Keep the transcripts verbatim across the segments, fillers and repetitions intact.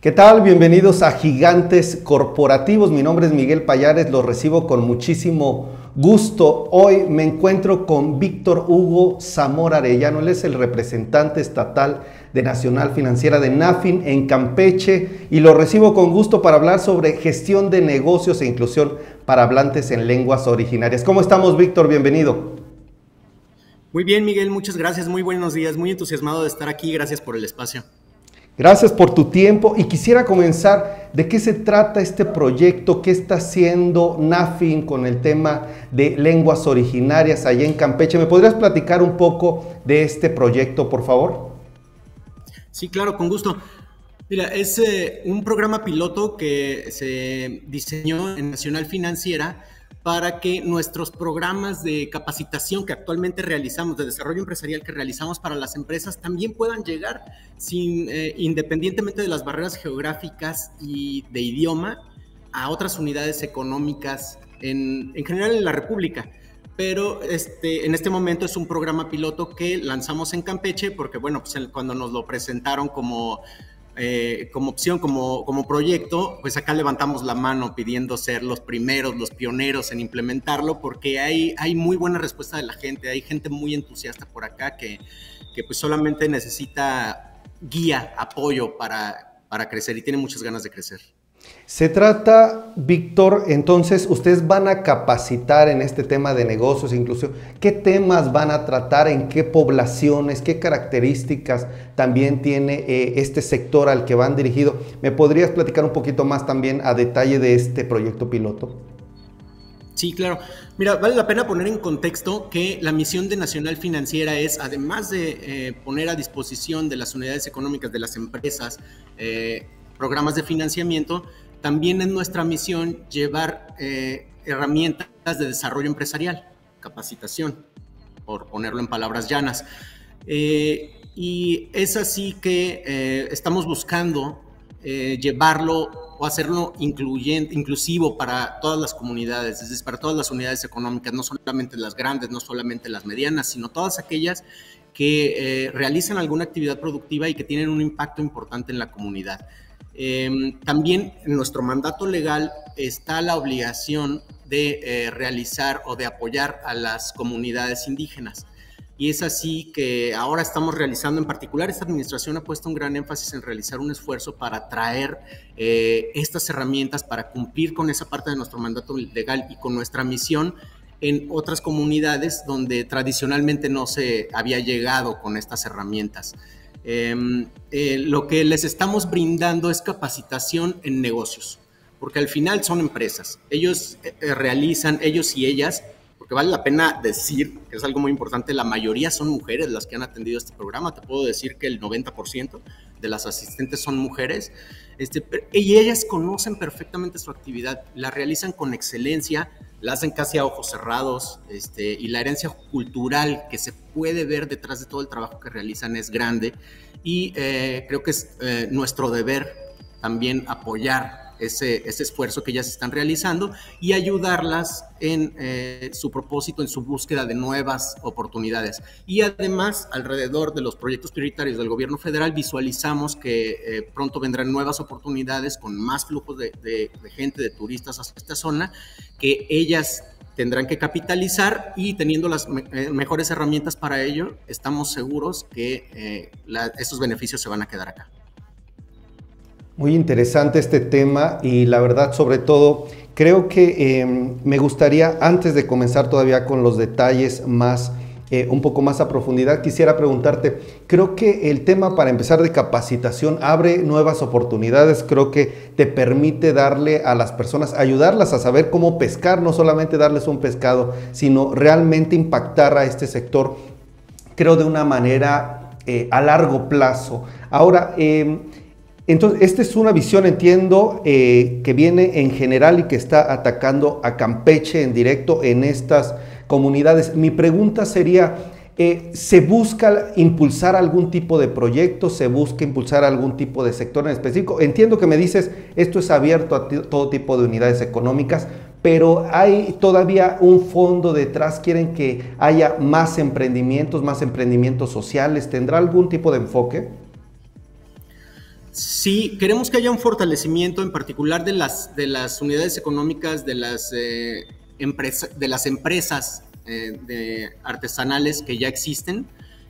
¿Qué tal? Bienvenidos a Gigantes Corporativos. Mi nombre es Miguel Payares, los recibo con muchísimo gusto. Hoy me encuentro con Víctor Hugo Zamora Arellano. Él es el representante estatal de Nacional Financiera de NAFIN en Campeche y lo recibo con gusto para hablar sobre gestión de negocios e inclusión para hablantes en lenguas originarias. ¿Cómo estamos, Víctor? Bienvenido. Muy bien, Miguel, muchas gracias. Muy buenos días. Muy entusiasmado de estar aquí. Gracias por el espacio. Gracias por tu tiempo y quisiera comenzar de qué se trata este proyecto, qué está haciendo NAFIN con el tema de lenguas originarias allá en Campeche. ¿Me podrías platicar un poco de este proyecto, por favor? Sí, claro, con gusto. Mira, es eh, un programa piloto que se diseñó en Nacional Financiera para que nuestros programas de capacitación que actualmente realizamos, de desarrollo empresarial que realizamos para las empresas, también puedan llegar sin, eh, independientemente de las barreras geográficas y de idioma, a otras unidades económicas en, en general en la República. Pero este, en este momento es un programa piloto que lanzamos en Campeche porque, bueno, pues cuando nos lo presentaron como... Eh, como opción, como, como proyecto, pues acá levantamos la mano pidiendo ser los primeros, los pioneros en implementarlo, porque hay, hay muy buena respuesta de la gente, hay gente muy entusiasta por acá que, que pues solamente necesita guía, apoyo para, para crecer y tiene muchas ganas de crecer. Se trata, Víctor, entonces ustedes van a capacitar en este tema de negocios, inclusión. ¿Qué temas van a tratar? ¿En qué poblaciones? ¿Qué características también tiene eh, este sector al que van dirigido? ¿Me podrías platicar un poquito más también a detalle de este proyecto piloto? Sí, claro. Mira, vale la pena poner en contexto que la misión de Nacional Financiera es, además de eh, poner a disposición de las unidades económicas de las empresas, eh, programas de financiamiento, también es nuestra misión llevar eh, herramientas de desarrollo empresarial, capacitación, por ponerlo en palabras llanas. Eh, y es así que eh, estamos buscando eh, llevarlo o hacerlo incluyente, inclusivo para todas las comunidades, es decir, para todas las unidades económicas, no solamente las grandes, no solamente las medianas, sino todas aquellas que eh, realizan alguna actividad productiva y que tienen un impacto importante en la comunidad. Eh, también en nuestro mandato legal está la obligación de eh, realizar o de apoyar a las comunidades indígenas. Y es así que ahora estamos realizando, en particular esta administración ha puesto un gran énfasis en realizar un esfuerzo para traer eh, estas herramientas para cumplir con esa parte de nuestro mandato legal y con nuestra misión en otras comunidades donde tradicionalmente no se había llegado con estas herramientas. Eh, eh, lo que les estamos brindando es capacitación en negocios, porque al final son empresas, ellos eh, realizan, ellos y ellas, porque vale la pena decir, que es algo muy importante, la mayoría son mujeres las que han atendido este programa, te puedo decir que el noventa por ciento de las asistentes son mujeres, este, y ellas conocen perfectamente su actividad, la realizan con excelencia, la hacen casi a ojos cerrados, este, y la herencia cultural que se puede ver detrás de todo el trabajo que realizan es grande, y eh, creo que es eh, nuestro deber también apoyar ese, ese esfuerzo que ellas están realizando y ayudarlas en eh, su propósito, en su búsqueda de nuevas oportunidades. Y además, alrededor de los proyectos prioritarios del gobierno federal, visualizamos que eh, pronto vendrán nuevas oportunidades con más flujos de, de, de gente, de turistas hacia esta zona, que ellas tendrán que capitalizar y teniendo las me mejores herramientas para ello, estamos seguros que eh, la, estos beneficios se van a quedar acá. Muy interesante este tema y la verdad, sobre todo, creo que eh, me gustaría, antes de comenzar todavía con los detalles más, eh, un poco más a profundidad, quisiera preguntarte, creo que el tema para empezar de capacitación abre nuevas oportunidades, creo que te permite darle a las personas, ayudarlas a saber cómo pescar, no solamente darles un pescado, sino realmente impactar a este sector, creo de una manera eh, a largo plazo. Ahora, eh, Entonces, esta es una visión, entiendo, eh, que viene en general y que está atacando a Campeche en directo en estas comunidades. Mi pregunta sería, eh, ¿se busca impulsar algún tipo de proyecto? ¿Se busca impulsar algún tipo de sector en específico? Entiendo que me dices, esto es abierto a todo tipo de unidades económicas, pero hay todavía un fondo detrás, ¿quieren que haya más emprendimientos, más emprendimientos sociales? ¿Tendrá algún tipo de enfoque? Sí, queremos que haya un fortalecimiento en particular de las, de las unidades económicas, de las, eh, empresa, de las empresas eh, de artesanales que ya existen,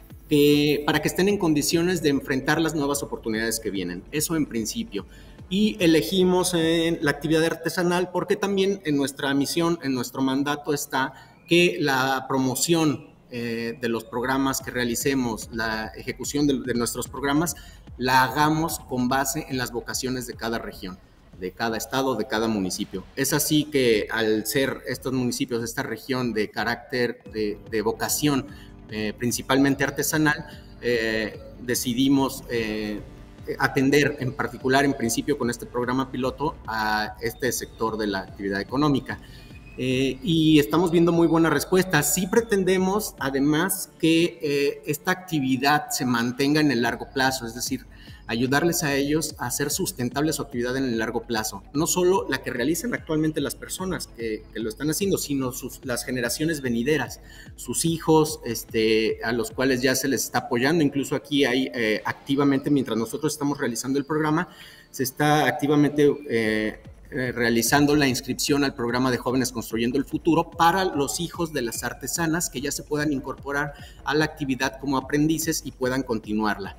eh, para que estén en condiciones de enfrentar las nuevas oportunidades que vienen. Eso en principio. Y elegimos eh, la actividad artesanal porque también en nuestra misión, en nuestro mandato está que la promoción eh, de los programas que realicemos, la ejecución de, de nuestros programas, la hagamos con base en las vocaciones de cada región, de cada estado, de cada municipio. Es así que al ser estos municipios, esta región de carácter, de, de vocación, eh, principalmente artesanal, eh, decidimos eh, atender en particular, en principio con este programa piloto, a este sector de la actividad económica. Eh, y estamos viendo muy buena respuesta. Sí pretendemos, además, que eh, esta actividad se mantenga en el largo plazo, es decir, ayudarles a ellos a hacer sustentable su actividad en el largo plazo. No solo la que realizan actualmente las personas que, que lo están haciendo, sino sus, las generaciones venideras, sus hijos, este, a los cuales ya se les está apoyando. Incluso aquí hay eh, activamente, mientras nosotros estamos realizando el programa, se está activamente eh, eh, realizando la inscripción al programa de Jóvenes Construyendo el Futuro para los hijos de las artesanas que ya se puedan incorporar a la actividad como aprendices y puedan continuarla.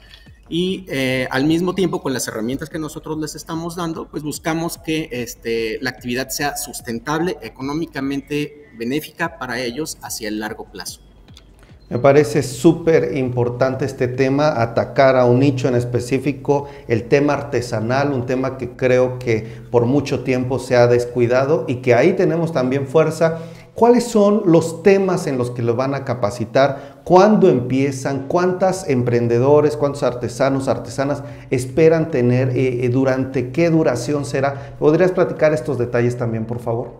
Y eh, al mismo tiempo, con las herramientas que nosotros les estamos dando, pues buscamos que este, la actividad sea sustentable, económicamente benéfica para ellos hacia el largo plazo. Me parece súper importante este tema, atacar a un nicho en específico, el tema artesanal, un tema que creo que por mucho tiempo se ha descuidado y que ahí tenemos también fuerza. ¿Cuáles son los temas en los que lo van a capacitar? ¿Cuándo empiezan? ¿Cuántos emprendedores, cuántos artesanos, artesanas esperan tener? Eh, ¿Durante qué duración será? ¿Podrías platicar estos detalles también, por favor?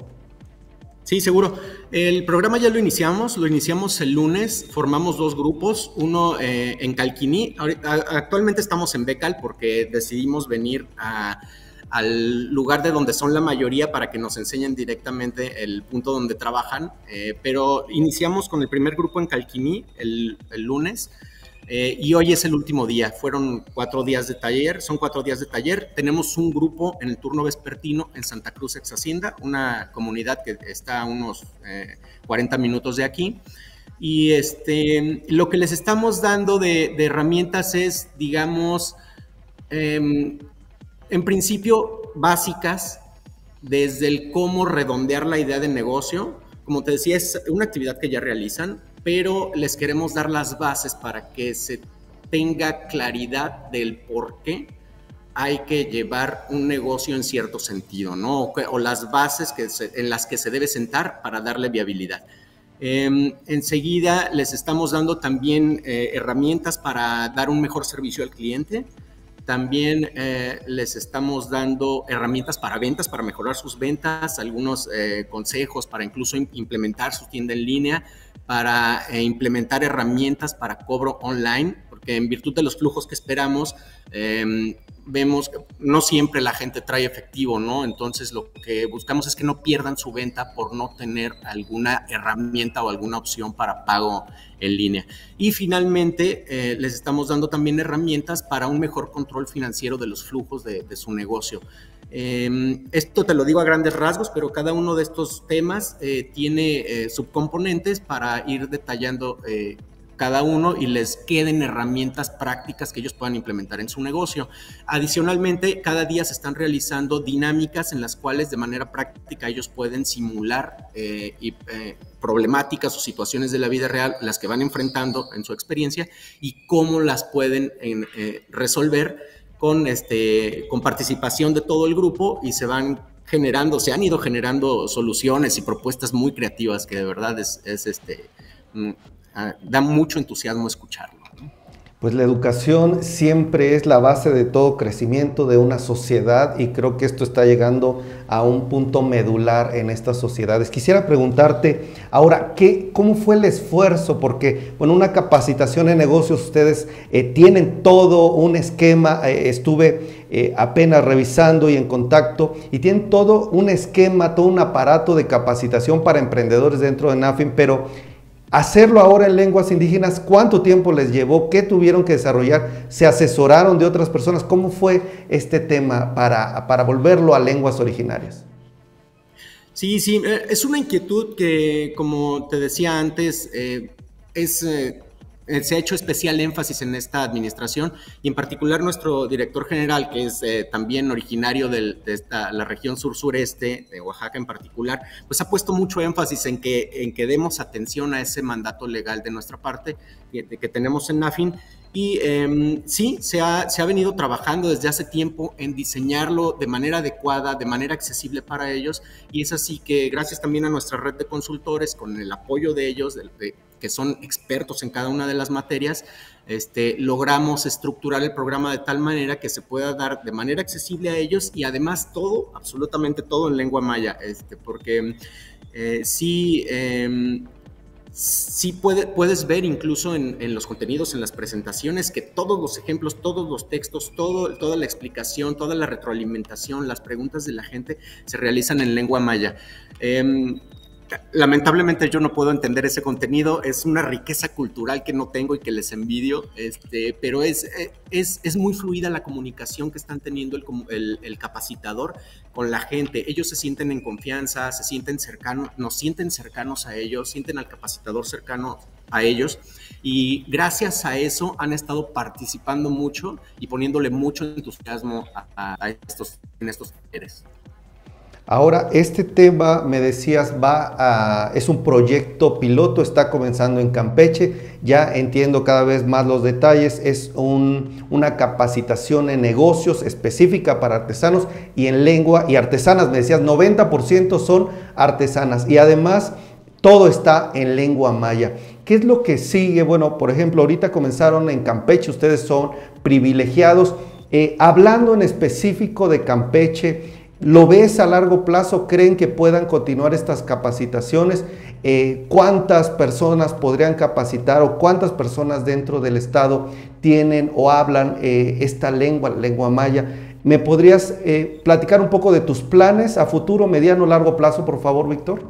Sí, seguro. El programa ya lo iniciamos, lo iniciamos el lunes, formamos dos grupos, uno eh, en Calquiní. Ahorita, actualmente estamos en Becal porque decidimos venir a... al lugar de donde son la mayoría para que nos enseñen directamente el punto donde trabajan, eh, pero iniciamos con el primer grupo en Calquiní el, el lunes eh, y hoy es el último día. Fueron cuatro días de taller, son cuatro días de taller. Tenemos un grupo en el turno vespertino en Santa Cruz, Ex Hacienda, una comunidad que está a unos eh, cuarenta minutos de aquí. Y este, lo que les estamos dando de, de herramientas es, digamos, eh, en principio, básicas, desde el cómo redondear la idea de negocio. Como te decía, es una actividad que ya realizan, pero les queremos dar las bases para que se tenga claridad del por qué hay que llevar un negocio en cierto sentido, ¿no? O, o las bases que se, en las que se debe sentar para darle viabilidad. Eh, enseguida les estamos dando también eh, herramientas para dar un mejor servicio al cliente. También eh, les estamos dando herramientas para ventas, para mejorar sus ventas, algunos eh, consejos para incluso implementar su tienda en línea, para eh, implementar herramientas para cobro online, porque en virtud de los flujos que esperamos, eh, vemos que no siempre la gente trae efectivo, ¿no? Entonces lo que buscamos es que no pierdan su venta por no tener alguna herramienta o alguna opción para pago en línea. Y finalmente eh, les estamos dando también herramientas para un mejor control financiero de los flujos de, de su negocio. Eh, esto te lo digo a grandes rasgos, pero cada uno de estos temas eh, tiene eh, subcomponentes para ir detallando eh, cada uno y les queden herramientas prácticas que ellos puedan implementar en su negocio. Adicionalmente, cada día se están realizando dinámicas en las cuales de manera práctica ellos pueden simular eh, y, eh, problemáticas o situaciones de la vida real, las que van enfrentando en su experiencia y cómo las pueden en, eh, resolver con, este, con participación de todo el grupo, y se van generando, se han ido generando soluciones y propuestas muy creativas que de verdad es, es este... Mm, Uh, da mucho entusiasmo escucharlo, ¿no? Pues la educación siempre es la base de todo crecimiento de una sociedad y creo que esto está llegando a un punto medular en estas sociedades. Quisiera preguntarte ahora, ¿qué, ¿cómo fue el esfuerzo? Porque, bueno, una capacitación en negocios, ustedes eh, tienen todo un esquema, eh, estuve eh, apenas revisando y en contacto, y tienen todo un esquema, todo un aparato de capacitación para emprendedores dentro de NAFIN, pero hacerlo ahora en lenguas indígenas, ¿cuánto tiempo les llevó? ¿Qué tuvieron que desarrollar? ¿Se asesoraron de otras personas? ¿Cómo fue este tema para, para volverlo a lenguas originarias? Sí, sí, es una inquietud que, como te decía antes, eh, es... Eh, se ha hecho especial énfasis en esta administración y en particular nuestro director general, que es eh, también originario del, de esta, la región sur-sureste, de Oaxaca en particular, pues ha puesto mucho énfasis en que, en que demos atención a ese mandato legal de nuestra parte que, que tenemos en NAFIN. Y eh, sí, se ha, se ha venido trabajando desde hace tiempo en diseñarlo de manera adecuada, de manera accesible para ellos, y es así que gracias también a nuestra red de consultores, con el apoyo de ellos, de, de, que son expertos en cada una de las materias, este, logramos estructurar el programa de tal manera que se pueda dar de manera accesible a ellos y además todo, absolutamente todo en lengua maya, este, porque eh, sí... Eh, Sí puede, puedes ver incluso en, en los contenidos, en las presentaciones, que todos los ejemplos, todos los textos, todo, toda la explicación, toda la retroalimentación, las preguntas de la gente se realizan en lengua maya. Eh, lamentablemente yo no puedo entender ese contenido, es una riqueza cultural que no tengo y que les envidio, este, pero es, es, es muy fluida la comunicación que están teniendo el, el, el capacitador con la gente. Ellos se sienten en confianza, se sienten cercanos, nos sienten cercanos a ellos, sienten al capacitador cercano a ellos, y gracias a eso han estado participando mucho y poniéndole mucho entusiasmo a, a estos, en estos talleres. Ahora, este tema, me decías, va a, es un proyecto piloto, está comenzando en Campeche, ya entiendo cada vez más los detalles, es un, una capacitación en negocios específica para artesanos y en lengua y artesanas, me decías, noventa por ciento son artesanas y además todo está en lengua maya. ¿Qué es lo que sigue? Bueno, por ejemplo, ahorita comenzaron en Campeche, ustedes son privilegiados, eh, hablando en específico de Campeche, ¿lo ves a largo plazo? ¿Creen que puedan continuar estas capacitaciones? Eh, ¿Cuántas personas podrían capacitar o cuántas personas dentro del estado tienen o hablan eh, esta lengua, lengua maya? ¿Me podrías eh, platicar un poco de tus planes a futuro, mediano, largo plazo, por favor, Víctor?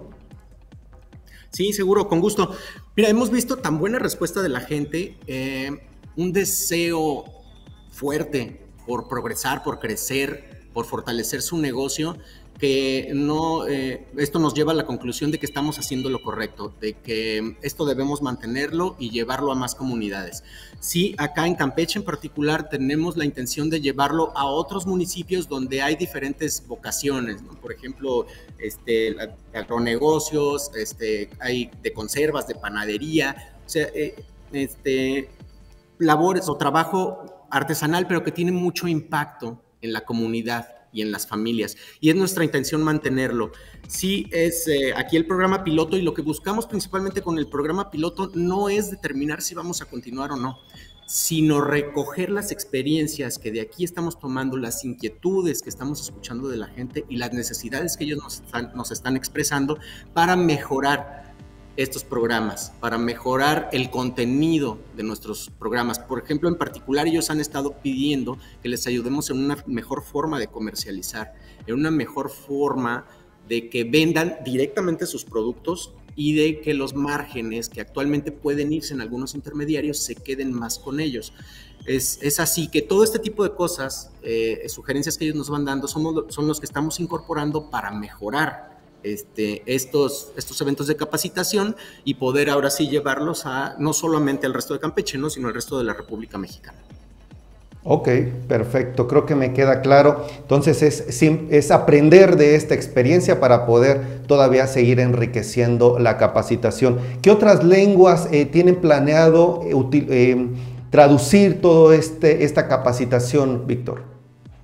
Sí, seguro, con gusto. Mira, hemos visto tan buena respuesta de la gente, eh, un deseo fuerte por progresar, por crecer, por fortalecer su negocio, que no, eh, esto nos lleva a la conclusión de que estamos haciendo lo correcto, de que esto debemos mantenerlo y llevarlo a más comunidades. Sí, acá en Campeche en particular tenemos la intención de llevarlo a otros municipios donde hay diferentes vocaciones, ¿no? Por ejemplo, este, agronegocios, este, hay de conservas, de panadería, o sea, eh, este, labores o trabajo artesanal, pero que tiene mucho impacto en la comunidad y en las familias, y es nuestra intención mantenerlo. Sí, es eh, aquí el programa piloto, y lo que buscamos principalmente con el programa piloto no es determinar si vamos a continuar o no, sino recoger las experiencias que de aquí estamos tomando, las inquietudes que estamos escuchando de la gente y las necesidades que ellos nos están, nos están expresando para mejorar estos programas, para mejorar el contenido de nuestros programas. Por ejemplo, en particular, ellos han estado pidiendo que les ayudemos en una mejor forma de comercializar, en una mejor forma de que vendan directamente sus productos y de que los márgenes que actualmente pueden irse en algunos intermediarios se queden más con ellos. Es, es así que todo este tipo de cosas, eh, sugerencias que ellos nos van dando, son, son los que estamos incorporando para mejorar Este, estos, estos eventos de capacitación y poder ahora sí llevarlos a no solamente al resto de Campeche, ¿no? sino al resto de la República Mexicana. Ok, perfecto, creo que me queda claro. Entonces es, es aprender de esta experiencia para poder todavía seguir enriqueciendo la capacitación. ¿Qué otras lenguas eh, tienen planeado eh, util, eh, traducir toda este, esta capacitación, Víctor?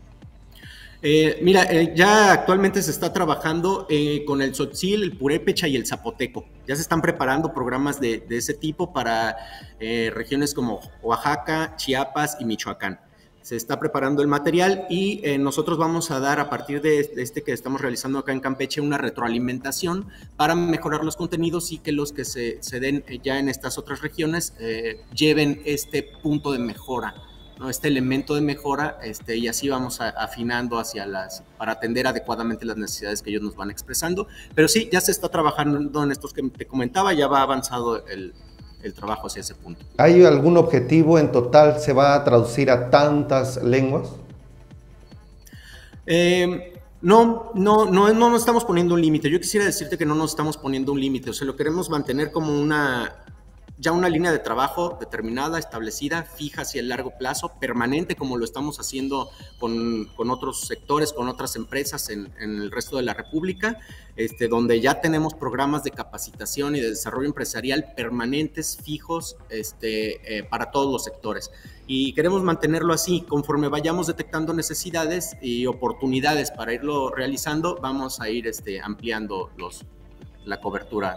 Eh, mira, eh, ya actualmente se está trabajando eh, con el tzotzil, el purépecha y el zapoteco. Ya se están preparando programas de, de ese tipo para eh, regiones como Oaxaca, Chiapas y Michoacán. Se está preparando el material y eh, nosotros vamos a dar a partir de este que estamos realizando acá en Campeche una retroalimentación para mejorar los contenidos y que los que se, se den ya en estas otras regiones eh, lleven este punto de mejora ¿no? Este elemento de mejora, este, y así vamos a, afinando hacia las, para atender adecuadamente las necesidades que ellos nos van expresando. Pero sí, ya se está trabajando en estos que te comentaba, ya va avanzado el, el trabajo hacia ese punto. ¿Hay algún objetivo en total? ¿Se va a traducir a tantas lenguas? Eh, no, no, no, no nos estamos poniendo un límite. Yo quisiera decirte que no nos estamos poniendo un límite, o sea, lo queremos mantener como una, ya una línea de trabajo determinada, establecida, fija hacia el largo plazo, permanente, como lo estamos haciendo con, con otros sectores, con otras empresas en, en el resto de la República, este, donde ya tenemos programas de capacitación y de desarrollo empresarial permanentes, fijos, este, eh, para todos los sectores. Y queremos mantenerlo así. Conforme vayamos detectando necesidades y oportunidades para irlo realizando, vamos a ir este, ampliando los, la cobertura.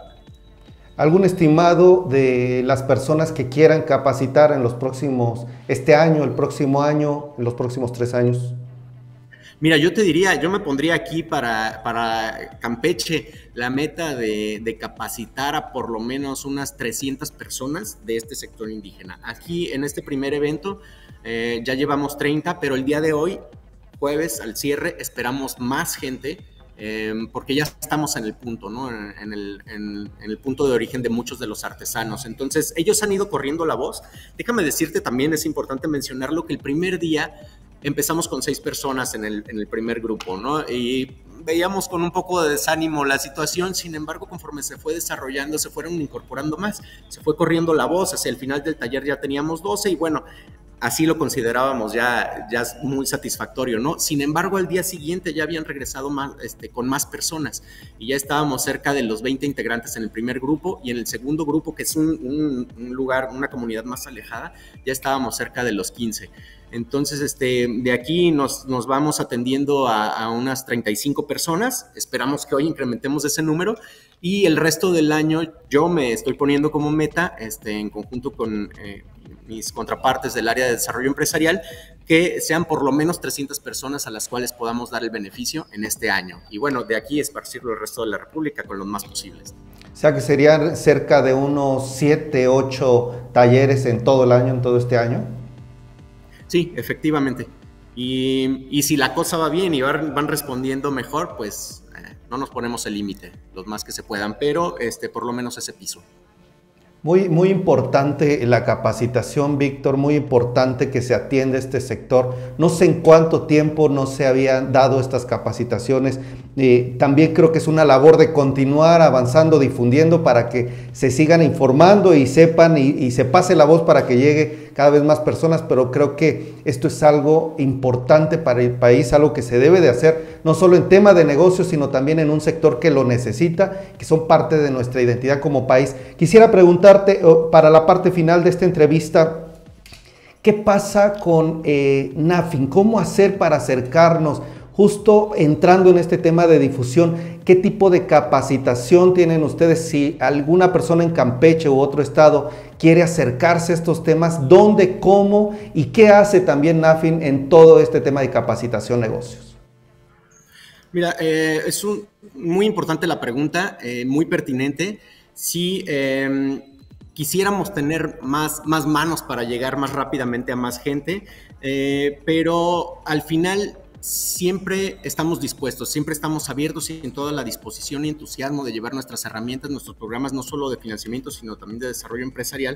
¿Algún estimado de las personas que quieran capacitar en los próximos, este año, el próximo año, en los próximos tres años? Mira, yo te diría, yo me pondría aquí para, para Campeche la meta de, de capacitar a por lo menos unas trescientas personas de este sector indígena. Aquí en este primer evento eh, ya llevamos treinta, pero el día de hoy, jueves al cierre, esperamos más gente. Eh, porque ya estamos en el punto, ¿no? En, en, el, en, en el punto de origen de muchos de los artesanos. Entonces, ellos han ido corriendo la voz. Déjame decirte también, es importante mencionarlo, que el primer día empezamos con seis personas en el, en el primer grupo, ¿no? Y veíamos con un poco de desánimo la situación, sin embargo, conforme se fue desarrollando, se fueron incorporando más, se fue corriendo la voz, hacia el final del taller ya teníamos doce y bueno, así lo considerábamos ya, ya muy satisfactorio, ¿no? Sin embargo, al día siguiente ya habían regresado más, este, con más personas y ya estábamos cerca de los veinte integrantes en el primer grupo y en el segundo grupo, que es un, un, un lugar, una comunidad más alejada, ya estábamos cerca de los quince. Entonces, este, de aquí nos, nos vamos atendiendo a, a unas treinta y cinco personas. Esperamos que hoy incrementemos ese número y el resto del año yo me estoy poniendo como meta, este, en conjunto con eh, mis contrapartes del área de desarrollo empresarial, que sean por lo menos trescientas personas a las cuales podamos dar el beneficio en este año. Y bueno, de aquí esparcirlo el resto de la República con los más posibles. O sea que serían cerca de unos siete, ocho talleres en todo el año, en todo este año. Sí, efectivamente. Y, y si la cosa va bien y van, van respondiendo mejor, pues eh, no nos ponemos el límite, los más que se puedan, pero este, por lo menos ese piso. Muy, muy importante la capacitación, Víctor, muy importante que se atienda este sector. No sé en cuánto tiempo no se habían dado estas capacitaciones. Eh, también creo que es una labor de continuar avanzando, difundiendo para que se sigan informando y sepan y, y se pase la voz para que llegue cada vez más personas, pero creo que esto es algo importante para el país, algo que se debe de hacer, no solo en tema de negocios, sino también en un sector que lo necesita, que son parte de nuestra identidad como país. Quisiera preguntarte, para la parte final de esta entrevista, ¿qué pasa con eh, NAFIN? ¿Cómo hacer para acercarnos? Justo entrando en este tema de difusión, ¿qué tipo de capacitación tienen ustedes? Si alguna persona en Campeche u otro estado quiere acercarse a estos temas, ¿dónde, cómo y qué hace también NAFIN en todo este tema de capacitación negocios? Mira, eh, es un, muy importante la pregunta, eh, muy pertinente. Sí, eh, quisiéramos tener más, más manos para llegar más rápidamente a más gente, eh, pero al final siempre estamos dispuestos, siempre estamos abiertos y en toda la disposición y entusiasmo de llevar nuestras herramientas, nuestros programas, no solo de financiamiento, sino también de desarrollo empresarial,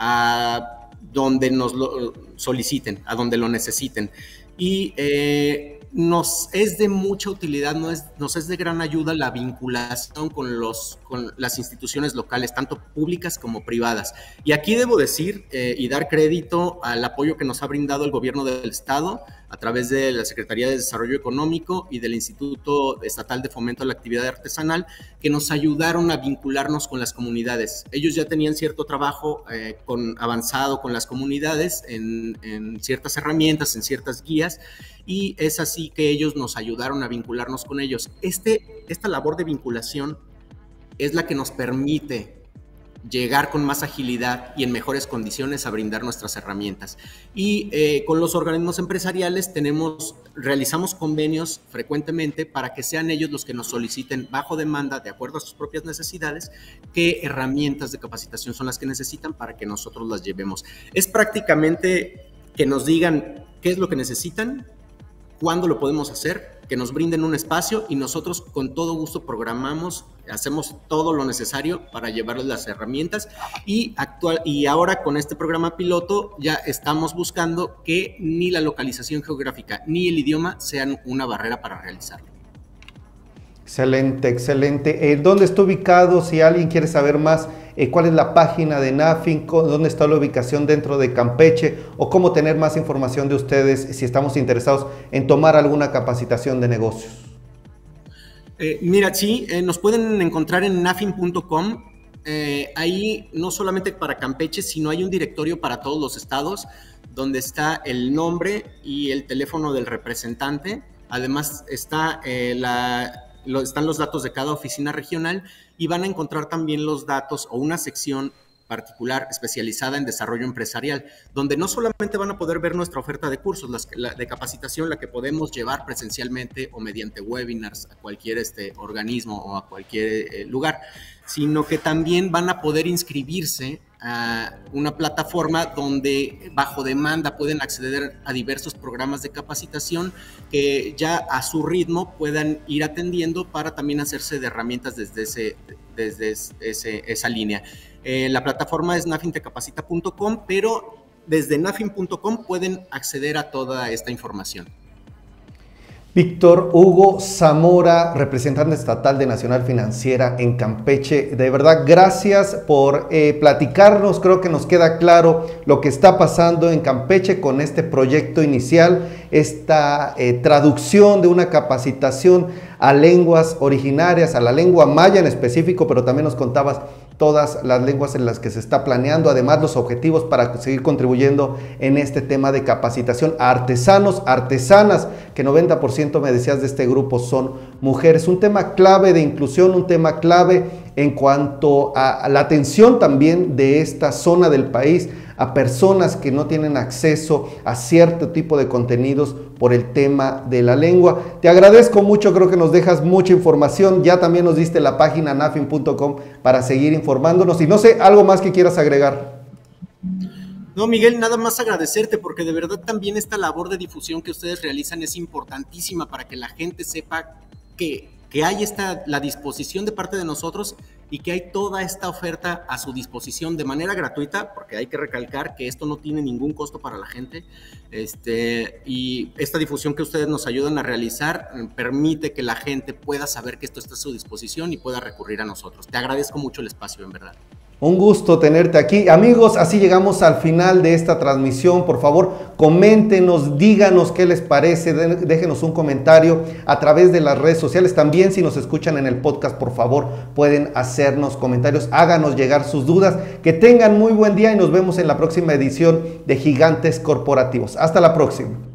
a donde nos lo soliciten, a donde lo necesiten. Y eh, nos es de mucha utilidad, nos es, nos es de gran ayuda la vinculación con, los, con las instituciones locales, tanto públicas como privadas. Y aquí debo decir eh, y dar crédito al apoyo que nos ha brindado el gobierno del estado a través de la Secretaría de Desarrollo Económico y del Instituto Estatal de Fomento a la Actividad Artesanal, que nos ayudaron a vincularnos con las comunidades. Ellos ya tenían cierto trabajo eh, con, avanzado con las comunidades en, en ciertas herramientas, en ciertas guías, y es así que ellos nos ayudaron a vincularnos con ellos. Este, esta labor de vinculación es la que nos permite llegar con más agilidad y en mejores condiciones a brindar nuestras herramientas. Y eh, con los organismos empresariales tenemos, realizamos convenios frecuentemente para que sean ellos los que nos soliciten bajo demanda, de acuerdo a sus propias necesidades, qué herramientas de capacitación son las que necesitan para que nosotros las llevemos. Es prácticamente que nos digan qué es lo que necesitan, cuándo lo podemos hacer, que nos brinden un espacio y nosotros con todo gusto programamos, hacemos todo lo necesario para llevarles las herramientas y, actual, y ahora con este programa piloto ya estamos buscando que ni la localización geográfica ni el idioma sean una barrera para realizarlo. Excelente, excelente. Eh, ¿Dónde está ubicado? Si alguien quiere saber más, eh, ¿cuál es la página de NAFIN? ¿Dónde está la ubicación dentro de Campeche? ¿O cómo tener más información de ustedes si estamos interesados en tomar alguna capacitación de negocios? Eh, mira, sí, eh, nos pueden encontrar en nafin punto com. Eh, ahí no solamente para Campeche, sino hay un directorio para todos los estados donde está el nombre y el teléfono del representante. Además está eh, la... están los datos de cada oficina regional y van a encontrar también los datos o una sección particular especializada en desarrollo empresarial, donde no solamente van a poder ver nuestra oferta de cursos, las, la, de capacitación, la que podemos llevar presencialmente o mediante webinars a cualquier este, organismo o a cualquier eh, lugar, sino que también van a poder inscribirse a una plataforma donde bajo demanda pueden acceder a diversos programas de capacitación que ya a su ritmo puedan ir atendiendo para también hacerse de herramientas desde, ese, desde ese, esa línea. Eh, la plataforma es nafin te capacita punto com, pero desde nafin punto com pueden acceder a toda esta información. Víctor Hugo Zamora, representante estatal de Nacional Financiera en Campeche. De verdad, gracias por eh, platicarnos. Creo que nos queda claro lo que está pasando en Campeche con este proyecto inicial, esta eh, traducción de una capacitación a lenguas originarias, a la lengua maya en específico, pero también nos contabas todas las lenguas en las que se está planeando, además los objetivos para seguir contribuyendo en este tema de capacitación a artesanos, artesanas, que noventa por ciento me decías de este grupo son mujeres. Un tema clave de inclusión, un tema clave en cuanto a la atención también de esta zona del país a personas que no tienen acceso a cierto tipo de contenidos por el tema de la lengua. Te agradezco mucho, creo que nos dejas mucha información. Ya también nos diste la página nafin punto com para seguir informándonos. Y no sé, algo más que quieras agregar. No, Miguel, nada más agradecerte porque de verdad también esta labor de difusión que ustedes realizan es importantísima para que la gente sepa que, que hay esta, la disposición de parte de nosotros y que hay toda esta oferta a su disposición de manera gratuita, porque hay que recalcar que esto no tiene ningún costo para la gente, este, y esta difusión que ustedes nos ayudan a realizar permite que la gente pueda saber que esto está a su disposición y pueda recurrir a nosotros. Te agradezco mucho el espacio, en verdad. Un gusto tenerte aquí. Amigos, así llegamos al final de esta transmisión. Por favor, coméntenos, díganos qué les parece, déjenos un comentario a través de las redes sociales. También si nos escuchan en el podcast, por favor, pueden hacernos comentarios, háganos llegar sus dudas. Que tengan muy buen día y nos vemos en la próxima edición de Gigantes Corporativos. Hasta la próxima.